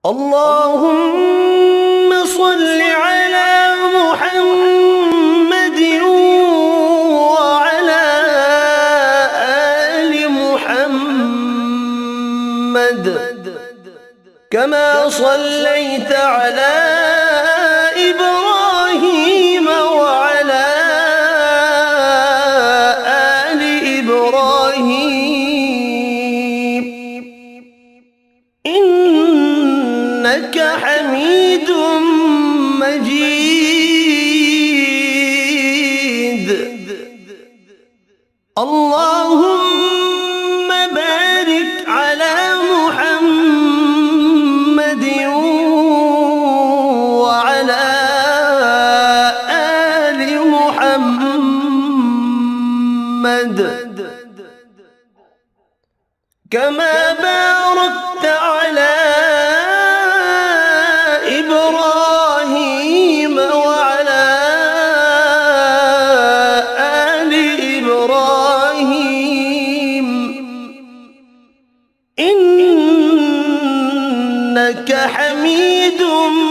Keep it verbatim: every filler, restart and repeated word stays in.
اللهم صل على محمد وعلى آل محمد كما صليت على إبراهيم وعلى آل إبراهيم إنك حميد مجيد. اللهم بارك على محمد وعلى آل محمد كما باركت على إبراهيم وعلى آل إبراهيم إنك حميد